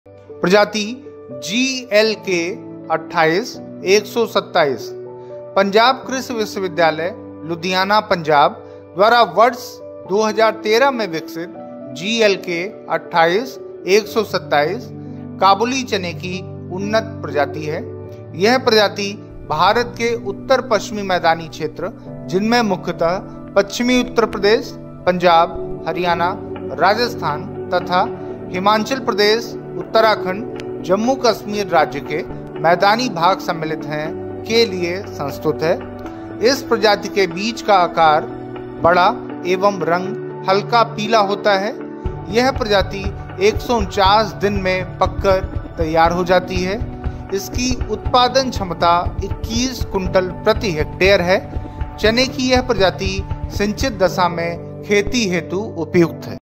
प्रजाति GLK 28-127 पंजाब कृषि विश्वविद्यालय लुधियाना पंजाब द्वारा वर्ष 2013 में विकसित GLK 28-127 काबुली चने की उन्नत प्रजाति है। यह प्रजाति भारत के उत्तर पश्चिमी मैदानी क्षेत्र, जिनमें मुख्यतः पश्चिमी उत्तर प्रदेश, पंजाब, हरियाणा, राजस्थान तथा हिमाचल प्रदेश, उत्तराखंड, जम्मू कश्मीर राज्य के मैदानी भाग सम्मिलित हैं के लिए संस्तुत है। इस प्रजाति के बीज का आकार बड़ा एवं रंग हल्का पीला होता है। यह प्रजाति 149 दिन में पककर तैयार हो जाती है। इसकी उत्पादन क्षमता 21 कुंटल प्रति हेक्टेयर है। चने की यह प्रजाति सिंचित दशा में खेती हेतु उपयुक्त है।